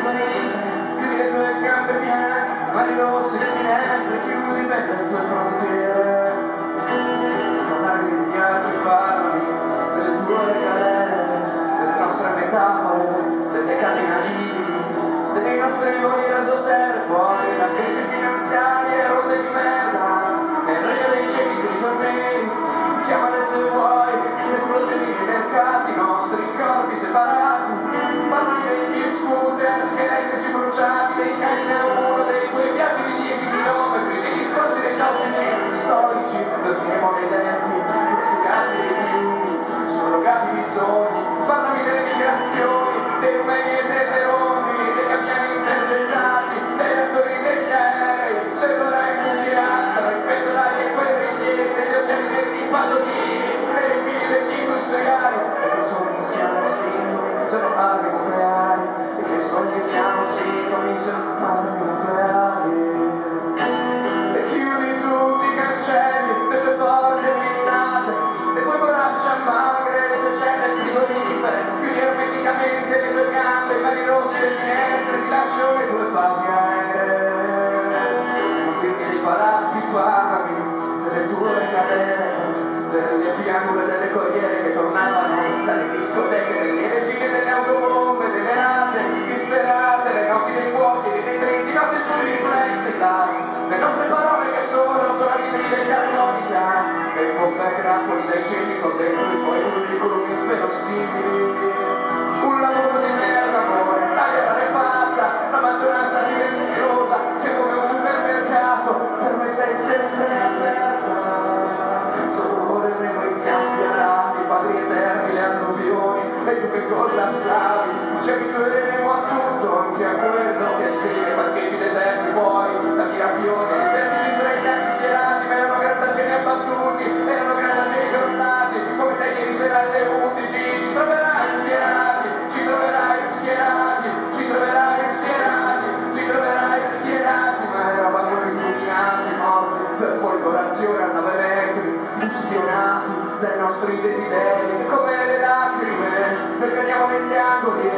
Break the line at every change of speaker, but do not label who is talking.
chiudi le tue gambe bianche, mani rosse, le finestre, chiudi bene le tue frontiere. Non arrivi neanche a parlami delle tue galere, delle nostre metafore, delle case inagibili, dei nostri voli da sotterra fuori da crisi finanziarie, ronde di merda, nel regno dei ciechi grigi o neri. Chiamale se vuoi, esplosioni nei mercati, i nostri corpi separati. Parlami degli scooter, scheletrici bruciati, dei cani da uno, dei tuoi viaggi di 10 chilometri, dei discorsi dei tossici storici, dormiremo nei letti, prosciugati dei fiumi, surrogati di sogni. Parlami delle migrazioni, dei rumeni e delle rondini, dei campioni intercettati, degli attori degli aerei, dell'ora in cui si alzano i pendolari e quei ringhieri, degli occhiali dei pasolini, dei figli degli industriali, e che sogni siamo sintoni, sono armi nucleari, e che sogni siamo sintoni, sono armi nucleari. E chiudi tutti i cancelli, le tue porte blindate, le tue braccia magre, le tue celle frigorifere, chiudi ermeticamente le tue gambe, i mani rossi, le finestre, ti lascio le tue basi aeree. Non dirmi dei palazzi, parlami delle tue catene, delle pianure, delle corriere che tornavano dalle discoteche, delle regine, delle autobombe, delle rate disperate, le notti dei fuochi, dei dendri, di notte sui plexiglass, le nostre parole che sono solamente dell'armonica, e pompe e grappoli dai cieli con dentro i tuoi curriculum inverosimili. Un lavoro di merda, amore, l'aria rarefatta, la maggioranza silenziosa, che come un supermercato, per me sei sempre aperta. Scorreremo i campionati, i padri eterni, le alluvioni, e tu che collassavi, ci abitueremo a tutto, anche a quello che scrive, parcheggi deserti fuori, da mirafiori, eserciti israeliani schierati, ma erano grattacieli abbattuti, erano grattacieli crollati, come te ieri sera alle 11, ci troverai schierati, ci troverai schierati, ci troverai schierati, ci troverai schierati, ma eravamo illuminati, morti per folgorazione a 9 metri, ustionati dai nostri desideri, come le lacrime, noi cadiamo negli angoli